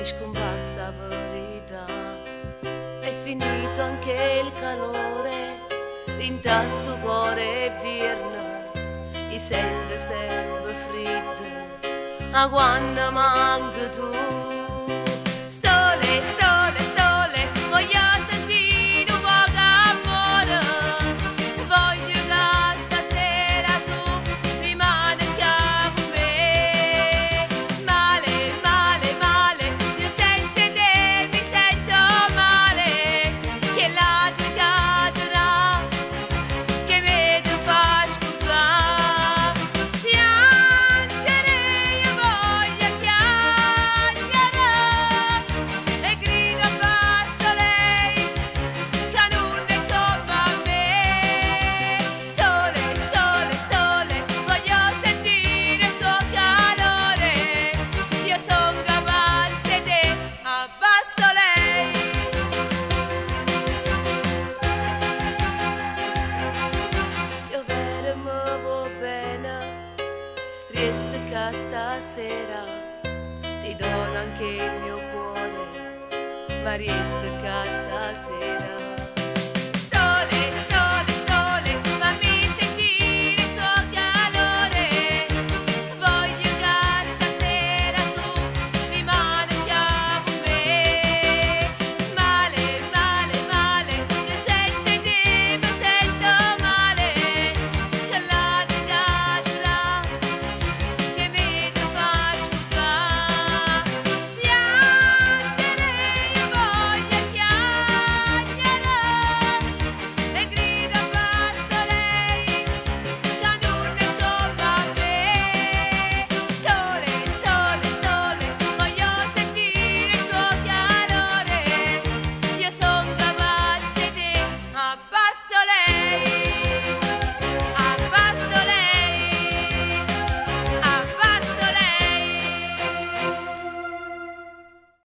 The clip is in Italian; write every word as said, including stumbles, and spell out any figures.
è scomparsa verità, è finito anche il calore, l'intasto cuore virna, e sente sempre freddo, ma quando manca tu. Sole, sole, sole, voglio sentire un po' d'amore, voglio che stasera tu rimani con me. Male, male, male, io senza te mi sento male, che la tua catena che mi tu fa scoppare. Piangere io voglio piangere e grido basta lei che non è come a me. Sole, sole, sole, voglio sentire il tuo calore, io son capace di te, abbasso lei. Se io vero mi va bene, resta che stasera ti dono anche il mio cuore, ma resta che stasera